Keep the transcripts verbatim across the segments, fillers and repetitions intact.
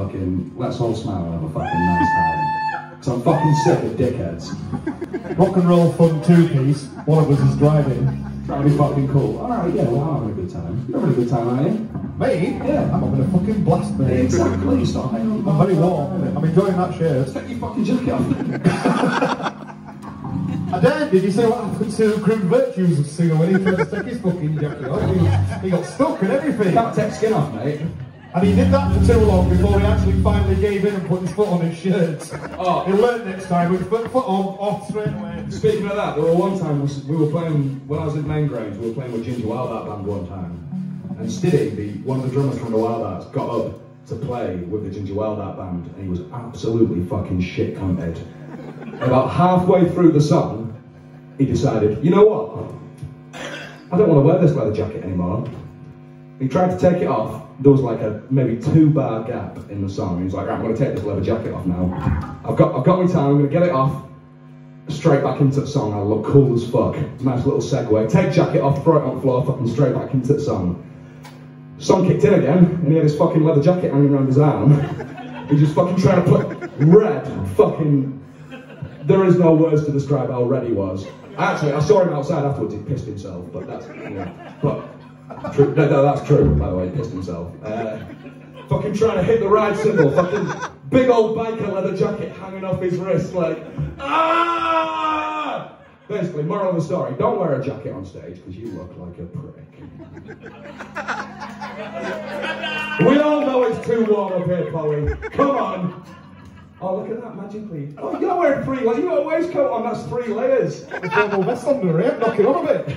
fucking, let's all smile and have a fucking nice time. Because I'm fucking sick of dickheads. Rock and roll fun two-piece, one of us is driving. Trying to be fucking cool. Alright, yeah, well, I'm having a good time. You're having a good time, aren't you? Me? Yeah. I'm having a fucking blast, mate. Exactly, stop hanging on. I'm very warm. I'm enjoying that shirt. Take your fucking jacket off. I did. Did you see what happened to Crude Virtues of Singer when he tried to take his fucking jacket off? He, he got stuck and everything. Can't take skin off, mate. And he did that for too long before he actually finally gave in and put his foot on his shirt. Oh. He'll learn next time with foot, foot on, off straight away. Speaking of that, there were one time we were playing, when I was in Main Grange, we were playing with Ginger Wildheart band one time. And Stiddy, the, one of the drummers from the Wildhearts, got up to play with the Ginger Wildheart band and he was absolutely fucking shit cunted. About halfway through the song, he decided, you know what? I don't want to wear this leather jacket anymore. He tried to take it off. There was like a maybe two bar gap in the song. He was like, right, I'm going to take this leather jacket off now. I've got, I've got my time. I'm going to get it off. Straight back into the song. I'll look cool as fuck. Nice little segue. Take jacket off, throw it on the floor, fucking straight back into the song. Song kicked in again, and he had his fucking leather jacket hanging around his arm. He just fucking trying to put red fucking. There is no words to describe how red he was. Actually, I saw him outside afterwards. He pissed himself, but that's yeah. But. True, no, no, that's true, by the way, he pissed himself. Uh, fucking trying to hit the ride cymbal, fucking big old biker leather jacket hanging off his wrist, like, ah! Basically, moral of the story, don't wear a jacket on stage, because you look like a prick. We all know it's too warm up here, Chloe. Come on! Oh, look at that, magically. Oh, you're not wearing three layers, you got a waistcoat on, that's three layers. The thermal vest under it, knock it on a bit.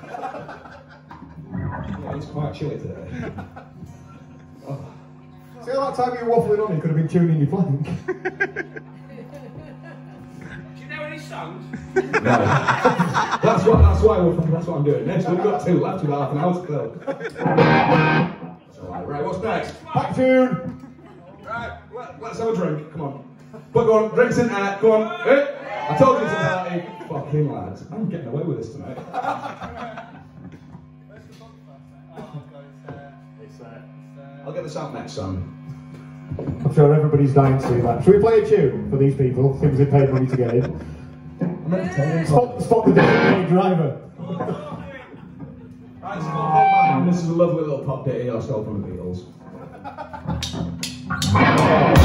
Yeah, it's quite chilly today. Oh. See how that time you were waffling on, you could have been tuning your flank. Do you know any songs? No. That's what. That's why. We're, that's what I'm doing. Next, we've got two left. We've got half an hour to go. That's all right. Right. What's next? Back tune. Right. Let, let's have a drink. Come on. But go on. Drinks in air. Go on. Hey. I told you it's a party. Fucking lads. I'm getting away with this tonight. I'll get this out next, son. I'm sure everybody's dying to see that. Should we play a tune for these people, since they paid money to get in? Spot, spot the designated driver. Right, it's called Hold My Hand. This is a lovely little pop ditty I stole from the Beatles.